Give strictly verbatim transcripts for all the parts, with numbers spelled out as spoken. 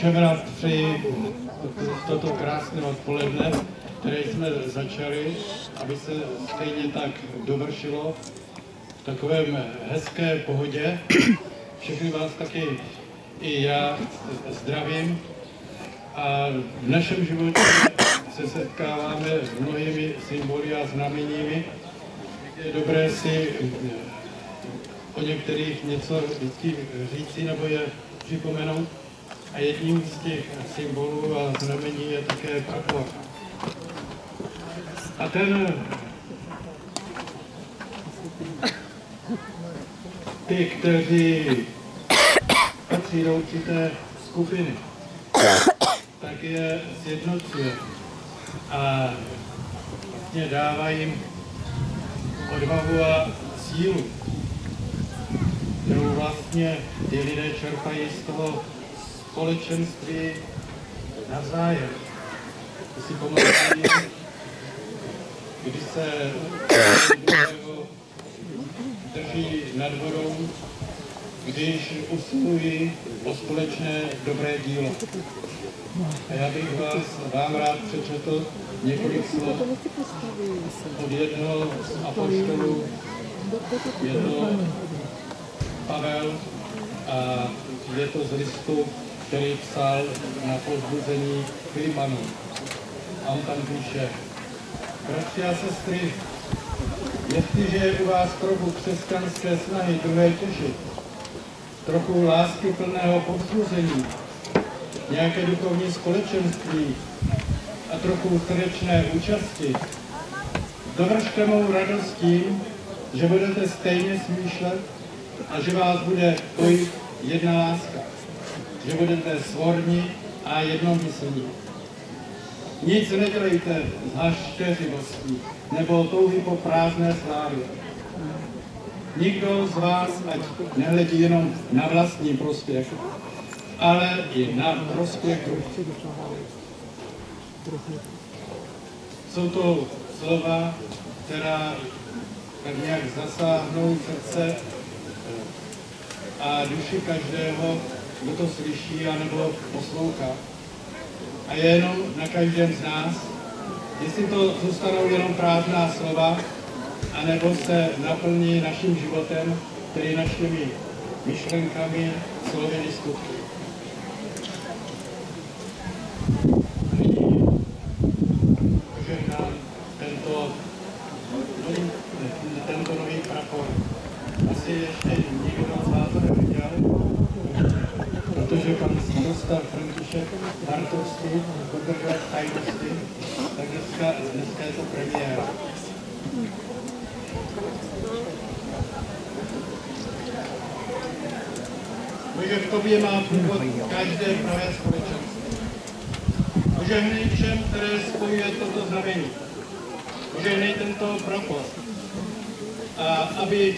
Všem rád přeji toto krásné odpoledne, které jsme začali, aby se stejně tak dovršilo v takovém hezké pohodě. Všechny vás taky i já zdravím a v našem životě se setkáváme s mnohými symboly a znameními. Je dobré si o některých něco vždycky říci nebo je připomenout. A jedním z těch symbolů a znamení je také prapor. A ten ty, kteří patří do určité skupiny, tak je sjednocuje a vlastně dává jim odvahu a sílu, kterou vlastně ty lidé čerpají z toho společenství navzájem. Když si pamatují, když se drží nad vodou, když usilují o společné dobré dílo. A já bych vás, vám rád přečetl několik slov od jednoho z apoštolů. Je to Pavel a je to z listu, který psal na povzbuzení Filipanů. A on tam píše: Bratři a sestry, jestliže je u vás trochu křesťanské snahy druhé těšit, trochu lásky plného povzbuzení, nějaké duchovní společenství a trochu srdečné účasti, dovršte mou radost tím, že budete stejně smýšlet a že vás bude spojit jedna láska, že budete svorní a jednomyslní. Nic nedělejte z hašteřivostí nebo touhy po prázdné slávě. Nikdo z vás ať nehledí jenom na vlastní prospěch, ale i na prospěch druhých. Jsou to slova, která tak nějak zasáhnou srdce a duši každého, kdo to slyší anebo poslouchá. A je jenom na každém z nás, jestli to zůstanou jenom prázdná slova, anebo se naplní naším životem, tedy našimi myšlenkami, slovy i skutky. Požehnám tento nový, tento nový prapor. Asi ještě nikdo z vás to neviděl, protože pan starosta František Bartovský podržel tajnosti, tak dneska, dneska je to premiéra. Bože, v tobě má původ každé pravé společenství. Požehnej všem, které spojuje toto znamení. Požehnej tento prapor. A aby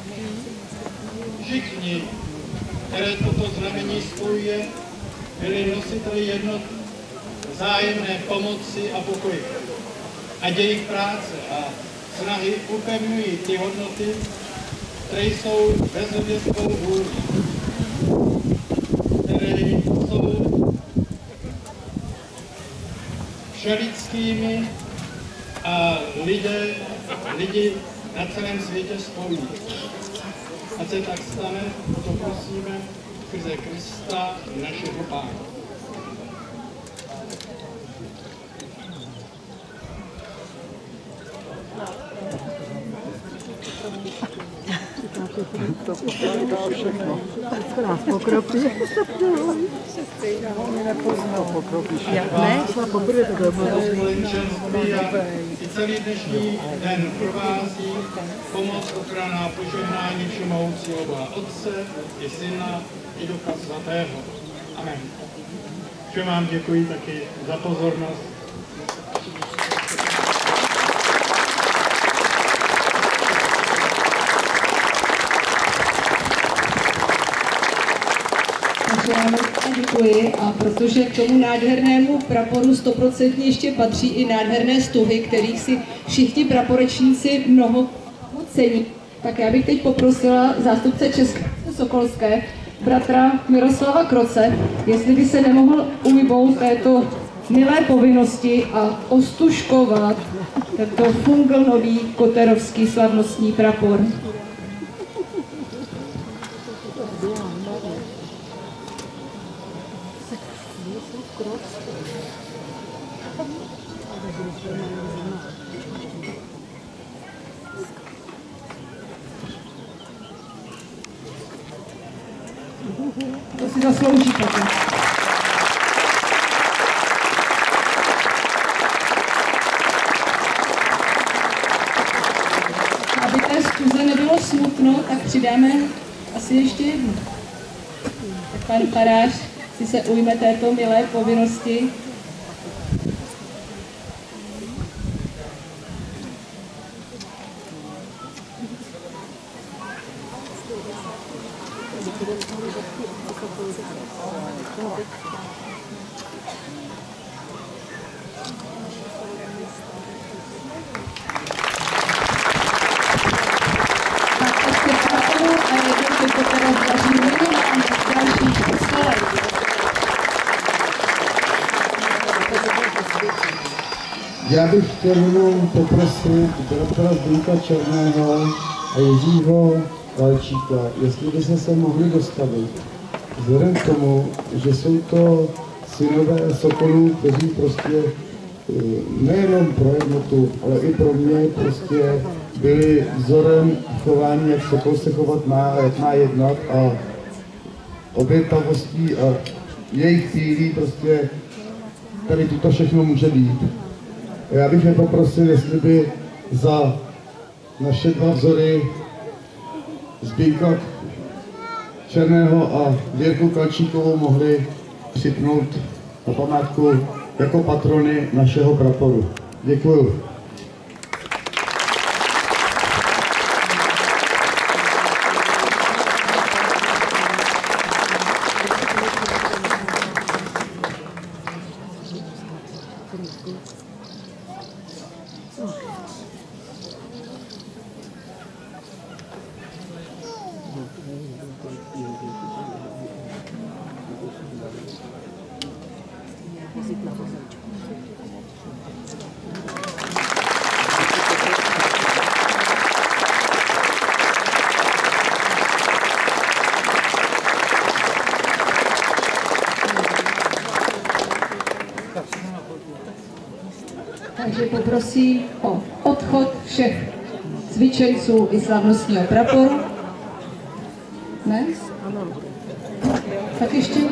všichni, které toto znamení spojuje, byli nositeli jednot vzájemné pomoci a pokoje. A jejich práce a snahy upevňují ty hodnoty, které jsou bezobětkou vůlí, které jsou všelidskými a lidé, lidi na celém světě spojují. Ať se tak stane, to prosíme skrze Krista, našeho Pána. To pokládá všechno. To nás pokropí. On mě nepoznal, pokropíš. Já ne, šla poprvé takhle. Společenství a i celý dnešní den provází pomoc, ochrana a požehnání všemohoucího Boha Otce i Syna i Ducha Svatého. Amen. Všem vám děkuji taky za pozornost. Děkuji, a protože k tomu nádhernému praporu stoprocentně ještě patří i nádherné stuhy, kterých si všichni praporečníci mnoho cení, tak já bych teď poprosila zástupce České Sokolské, bratra Miroslava Kroce, jestli by se nemohl ujmout této milé povinnosti a ostužkovat tento funglnový koterovský slavnostní prapor. To si zaslouží také. Aby té schůze nebylo smutno, tak přidáme asi ještě jednu. Tak pan farář si se ujme této milé povinnosti. Já bych chtěl jenom poprosit bratra Zdeňka Černého a Jiřího Valčíka, jestli by se se mohli dostavit. Vzhledem k tomu, že jsou to synové Sokolů, kteří prostě nejenom pro jednotu, ale i pro mě prostě byli vzorem chování, jak Sokol se chovat má, jak má jednat a obětavostí a jejich cílí prostě tady tuto všechno může být. Já bych je poprosil, jestli by za naše dva vzory Zbyňka Černého a Věrku Kalčíkovou mohli připnout na památku jako patrony našeho praporu. Děkuju. Takže poprosím o odchod všech cvičenců i slavnostního praporu. Ne? Tak ještě?